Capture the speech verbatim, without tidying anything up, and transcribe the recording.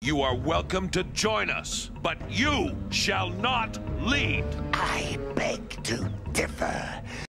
You are welcome to join us, but you shall not lead. I beg to differ.